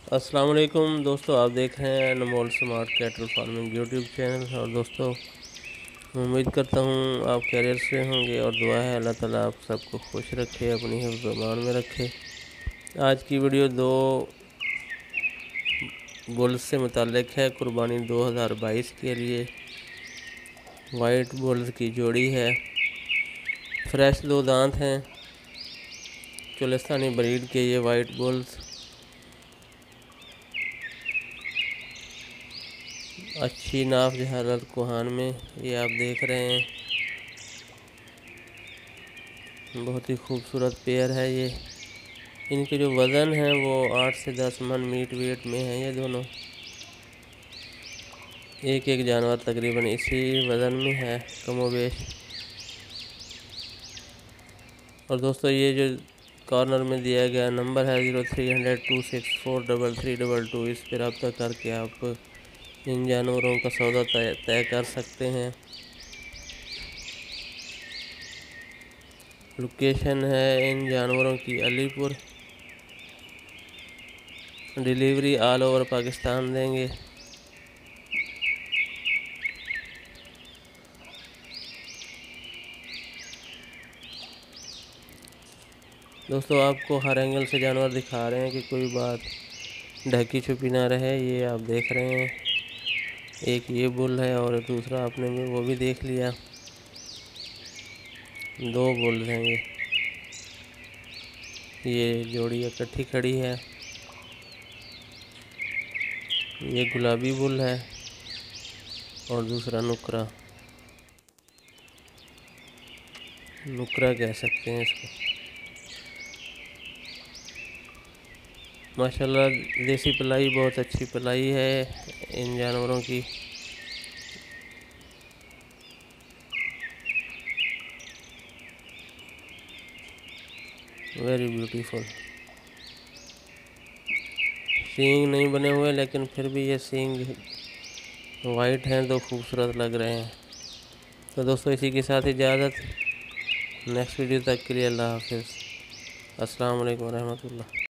अस्सलाम वालेकुम दोस्तों, आप देख रहे हैं Anmol smart cattle farming YouTube channel. और दोस्तों, उम्मीद करता हूँ आप खैरियत से होंगे और दुआ है अल्लाह ताला आप सबको खुश रखे, अपनी हिफ्ज़ ईमान में रखे। आज की वीडियो दो बुल्स से मुताल्लिक़ है। कुर्बानी 2022 के लिए वाइट बुल्स की जोड़ी है। फ्रेश दो दांत हैं, चुलिस्तानी ब्रीड के ये वाइट बुल्स अच्छी नाफ जहालत कोहान में ये आप देख रहे हैं। बहुत ही खूबसूरत पेयर है ये। इनके जो वज़न है वो 8 से 10 मन मीट वेट में है। ये दोनों एक जानवर तकरीबन इसी वज़न में है कमोबेश। और दोस्तों, ये जो कॉर्नर में दिया गया नंबर है 030026433322, इस पर रब्ता करके आप इन जानवरों का सौदा तय कर सकते हैं। लोकेशन है इन जानवरों की Alipur. Delivery all over Pakistan देंगे। दोस्तों, आपको हर एंगल से जानवर दिखा रहे हैं कि कोई बात ढकी छुपी ना रहे। ये आप देख रहे हैं, एक ये बुल है और दूसरा आपने वो भी देख लिया। दो बुल हैं ये जोड़ी इकट्ठी खड़ी है। ये गुलाबी बुल है और दूसरा नुकरा कह सकते हैं इसको। माशाल्लाह देसी पलाई, बहुत अच्छी पलाई है इन जानवरों की। Very beautiful. सींग नहीं बने हुए, लेकिन फिर भी ये सींग वाइट हैं तो खूबसूरत लग रहे हैं। तो दोस्तों, इसी के साथ इजाज़त। नेक्स्ट वीडियो तक के लिए अल्लाह हाफिज़। अस्सलाम वालेकुम रहमतुल्लाह।